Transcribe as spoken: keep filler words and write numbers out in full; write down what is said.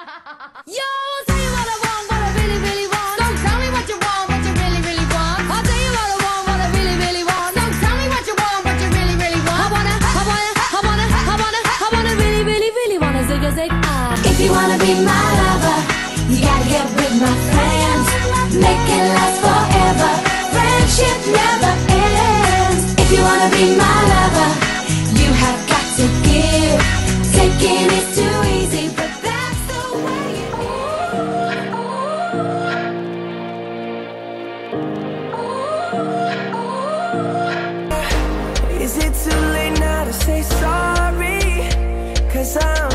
Yo, I'll tell you what I want, what I really, really want. So tell me what you want, what you really, really want. I'll tell you what I want, what I really, really want. So tell me what you want, what you really, really want. I wanna, I wanna, I wanna, I wanna, I wanna really, really, really wanna zig a zig ah. If you wanna be my lover, you gotta get with my friends. Make it last forever. Friendship never ends. If you wanna be my lover, you have got to give. Taking is too easy, but that's the way it is. Is it too late now to say sorry? 'Cause I'm